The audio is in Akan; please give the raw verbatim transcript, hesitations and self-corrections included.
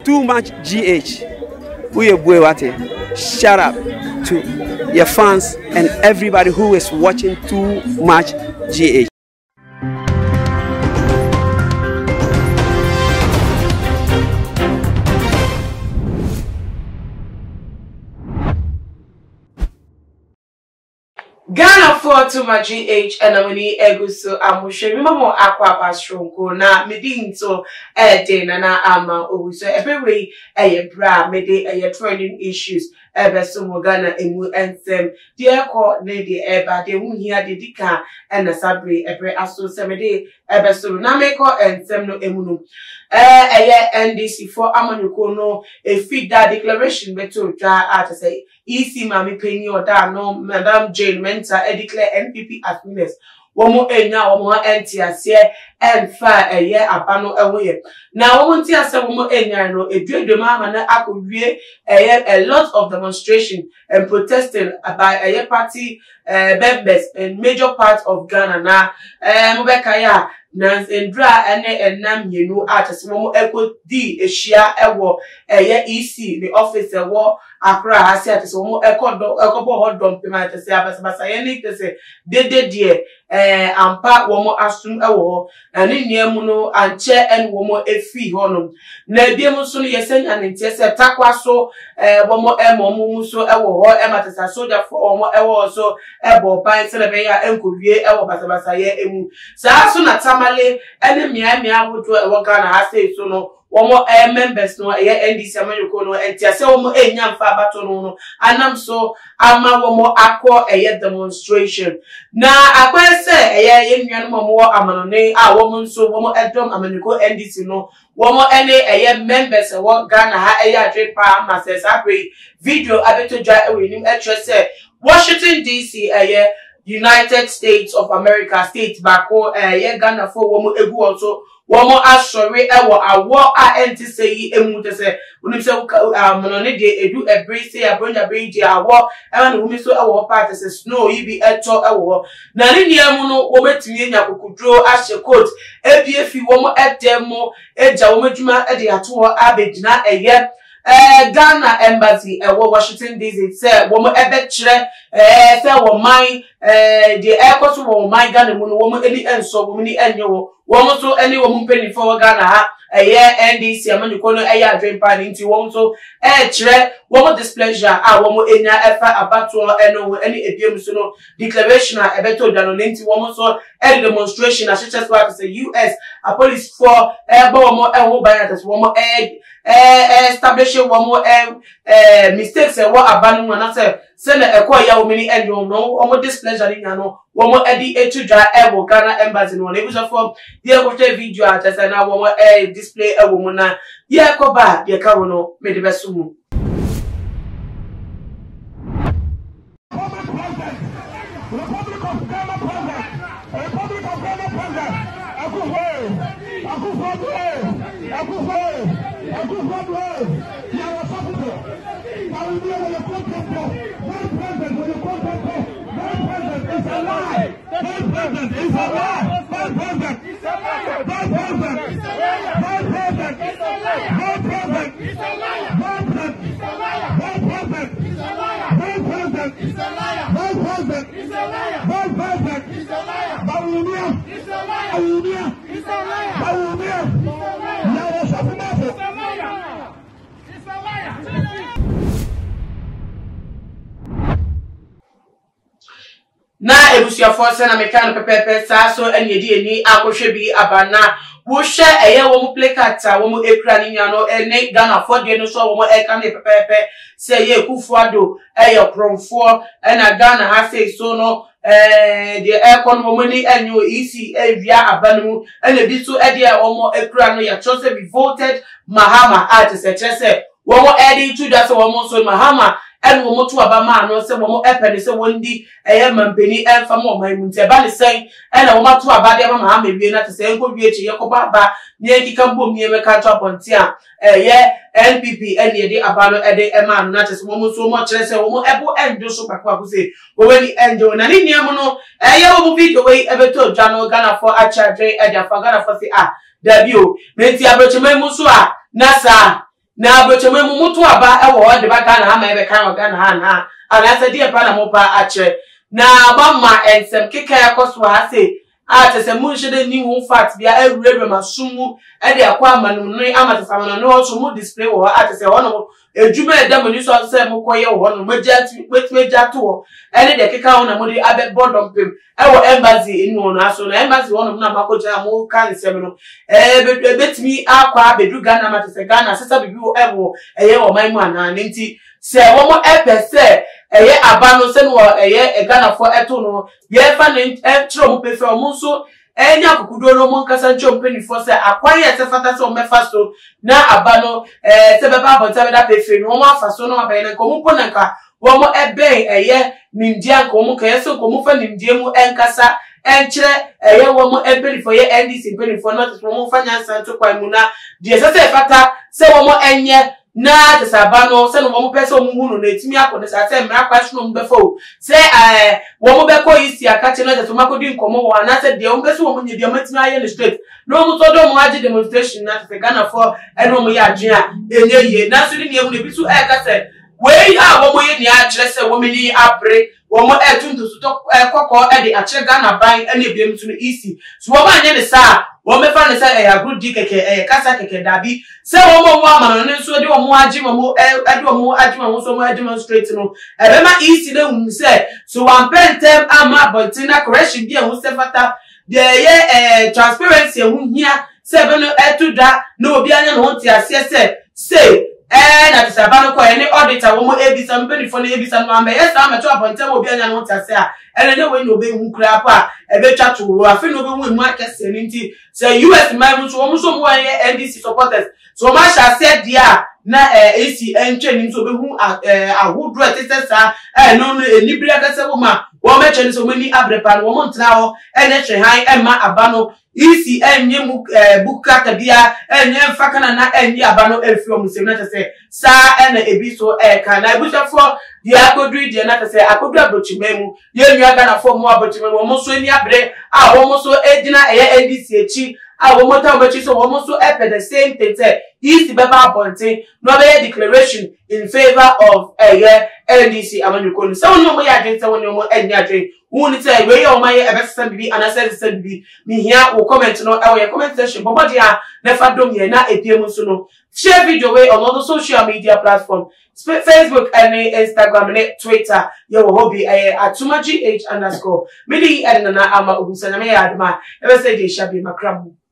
too much G H. Uye Buewate, shout out to your fans and everybody who is watching Too Much G H. Ghana for Too Much G H and Amani Eguso Amushe. Mimo Aqua Bastronko na Medinto Ede na Ama Oguso. Every way a bra mede a trending issues. Ebe so Ghana emu ensem. Dear court ne de eba de mu here de dika and the sabre every aso semede ebe so na meko ensem no emunu. Eh N D C for Amanuko no a feed that declaration beto try out to say easy mami penny or da no Madam Jane Mentor e declare N P P as winners. Womo enya womo enti ase en fa eye abano ewoye na womo nti ase womo enya no eduedo mama na akowie eye a lot of demonstration and protesting by eye party uh, members in major parts of Ghana na eh mobeka ya Nans Endra ene enam yenu artist womo eko di ehia ewo eye E C the office ewo Accra hasi artist womo eko do eko bo hodom pema tese abasabasa yene tese dede die eh ampa womo asum ewo na ne niemu no anche en womo efi honum na biemu so no yesenya ne ntese takwa so eh womo emo mumu so ewo ho ematesa soldier for womo ewo so ebo ban se be ya enkowie ewo basabasa ye emu sa so na tamale ene mia mia wodo ewo Ghana ha sei so no womo eh members no ye N D C amanyoko no entiase womo enya mfa abato no no anam so ama womo akọ eye demonstration na akwese eye ye nnuan mo mo amanone a womo nso womo edom amanyoko N D C no womo ene eye members wo Ghana ha eye adwe pa masesa pre video abeto dwa ewenim etrese Washington D C eye United States of America state bako eye Ghana for womo egu also womo asori ewo awo a enti sei emu tese unim se amanone de edu ebrese abronya beji awo ewa ne wumi so ewo part tese snow yibi eto ewo na ne niam no wo betimi enya kokudro ahye coat ebie fi womo edemo eja womo djuma ede ato ho abegina eye Eh Ghana embassy eh Washington D C say womo ebe kire eh say wo man eh the airport wo man Ghana mu no womo eni enso womo ni enye wo womo so eni womo mpeni for Ghana ha eh N D C amanyiko no eh adwen pa ni nti womo so eh kire womo displeasure a womo enya efa abato eno eni ebiem so no declaration a ebeto dano nti womo so eh demonstration a churches what say U S a police for eh bo womo eh wo ban at womo eh eh establish womo eh mistakes e wo abanu na say say na ekọ ya omini enyo no womo displeasure ni no womo edi etudwa e wo Ghana embassy no na ebuso for dey go take video at say na womo eh display e wo mu na ye ko ba ye ka wo no me de besumu Republic of Ghana president, Republic of Ghana president, Akufo, Akufo, Akufo, Akufo, you are supporter. I will be able to contact you. My president, when you contact you, my president is alive. My president is alive. My president is alive. My president is alive. My president is alive. My president is alive. My president is alive. My president is alive. My president is alive. My president is alive. My president is alive. Bawumia is alive. Bawumia is alive. Bawumia is alive. Now what's up about it? It's a liar. It's a liar. Na ebusia force na mekano pepepe sa so enyedi eni akohwe bi abana wo hwe eye wo mu plekata wo mu ekra ni nyano ene Ghana for de no so wo mu eka ne pepepe se ye kufuado eye kronfo ena Ghana ha se so no eh de ekon wo mu ni enyo isi evia abanu ene bi so ede wo mu ekra no ya chose be voted Mahama at se chese wo mu edi tu da se wo mu so Mahama and womo to abama no se womo epene se wondi eye mampeni emfa mo man mu nte ba ne sen and womo to abade ma ma mewie na te se enko wie chi yekoba ba ne ekika mbom nie meka to aponte a eye N P P ene ye de abalo ede ema no na te se womo so mo kire se womo ebo enjo so kakwa ko se woweni enjo na ni niam no eye womo video we ebeto dwa no Ghana for achadre ede afa Ghana for se ah dabio menti abrochema mu so a na sa na bochome mu mutu aba e wo de ba Ghana ha ma e be kan o Ghana ha na ana se die pa na mo pa a che na ba ma ensem keka yakoso ha se a te se mu nhede ni hu fact bia ewure ma sumu e de akwa amanu ni amata samana no so mu display wo a te se ho no ejuma e dem ni so se mu koye wo no majati wetmeja to wo e de keka ho na mo de abe bodom pem e wo embassy inu no aso na embassy wo no na makoja mu kan se no e betimi akwa bedu Ghana ma te se Ghana sesa bibi wo e wo eye wo man mu ana nti se wo mo epese eye abano se no eye Ghana for eto no ye fa ne entro mo pefe o mo so enya kokudo no mo nkasa ncho mpeni for se akwan ye se fata se o mefa so na abano eh se beba abonta beda pefe no mo afa so no abaye na ko mo pona nka wo mo ebe eye nimdia nko mo ka so ko mo fa nimdie mu enkasa enchire eye wo mo ebe for ye N D C mpeni for not mo fa nyansa nto kwa mu na die se se fata se wo mo enye na te sabano se no mo pese o mu hunu na etimi akode sa se mra kwasho no mbefo se eh wo mo be ko isi akache na te so makodi nkomo wo na se de o pese wo mo nye bi o matimi aye no straight no mo to do mo agi demonstration na te Ghana for eno mo ya adwen a enye ye na so ni ne ehunu bi so e ka se we a wo mo ye ni a kire se wo me ni abre wo mo e tuntu so to kokko e de a kire Ghana ban ene biem so no isi so wo ba nye ne sa wo me fa ne sa e agro di keke e kasa keke dabi se wo mo mo amano ne so de wo mo agi mo e de wo mo agi mo so mo demonstrate no e be ma isi de hu se so one pentem ama bontina correction bi e hu se fata de ye eh transparency hu hia se be no etuda no obi anya no ti ase se se eh na tisabano ko ene auditor wo mo ebisa mpeni fo na ebisa no amba yes am to abontem obi anya no ti ase a ene ne we no be hu kura pa e be twa to wo afi no be hu mu akese nti se U S man so wo mo so mo ye N D C supporters so ma sha se dia na eh A C entwe ni so be hu ahodro etese sa eh no no enibri akase wo ma wo me che ni so mani abrepa no wo mo ntna ho ene hwe han ema abano isi enye mu buka tabia enye mfakana na enye abano elfio musem na tese sa ena ebiso e kana ebusafo dia akodru dia na tese akodru abochimemu ye nwa Ghana fo mu abochimemu mo so ni abre a wo mo so edina eye N D C echi a wo mo ta obechi so wo mo so epe the same thing say isi beba abonte no be declaration in favor of eye N D C amanyuko so no mo ya agent so no mo enya agent woni say we ya o maye ebesesa bibi anase sesa bibi mi hia wo comment no e wo comment section bobo dia na fa dom ye na epiem so no share video we on all the social media platform Facebook and Instagram and Twitter ye wo hobby eh atuma G H underscore midi edna na ama obusana me ya adma e be say de shabi makramu